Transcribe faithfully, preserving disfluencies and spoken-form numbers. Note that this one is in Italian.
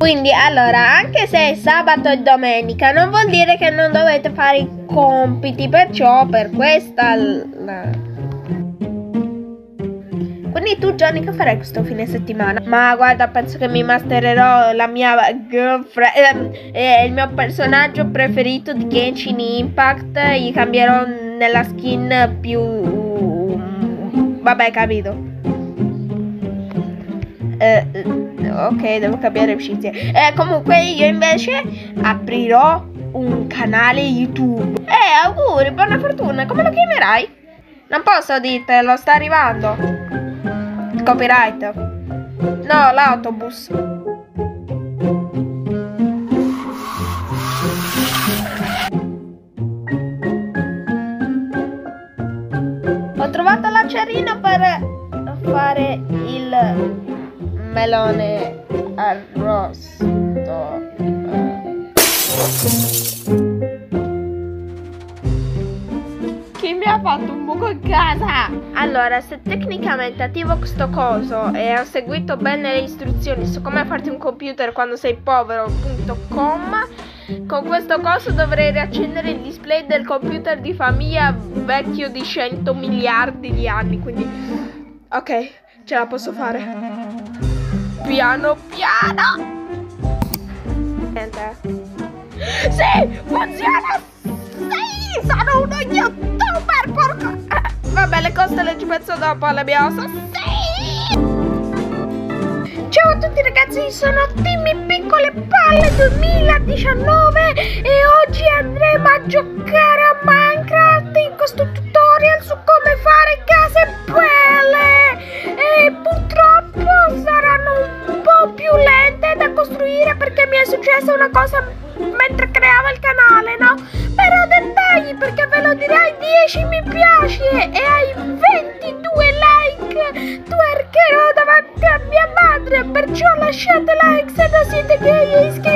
Quindi allora, anche se è sabato e domenica, non vuol dire che non dovete fare i compiti, perciò per questa... La... Quindi tu, Johnny, che farai questo fine settimana? Ma guarda, penso che mi mastererò la mia girlfriend, eh, il mio personaggio preferito di Genshin Impact. Gli cambierò nella skin più... Vabbè, capito. Eh, ok, devo cambiare amicizie. Eh, comunque io invece aprirò un canale YouTube. Eh, auguri, buona fortuna. Come lo chiamerai? Non posso dirtelo, sta arrivando. Copyright. No, l'autobus. Ho trovato l'acerino per fare il melone arrosto. Chi mi ha fatto un buco in casa? Allora, se tecnicamente attivo questo coso e ho seguito bene le istruzioni su come farti un computer quando sei povero punto com, con questo coso dovrei riaccendere il display del computer di famiglia vecchio di cento miliardi di anni, quindi ok, ce la posso fare. Piano piano. Niente. Sì, funziona. Sì, sono uno youtuber, porco. Eh, vabbè, le cose le ci penso dopo alle mie ossa. Sì. Ciao a tutti ragazzi, sono Timmy Piccole Palle duemiladiciannove e oggi andremo a giocare a Minecraft in questo tutorial su come fare case belle. E purtroppo saranno un po' più lente da costruire perché mi è successa una cosa mentre creavo il canale, no? Però dettagli, perché ve lo direi, dieci mi piace e ai ventidue like twercherò davanti a mia madre, perciò lasciate like se non siete gay e iscrivetevi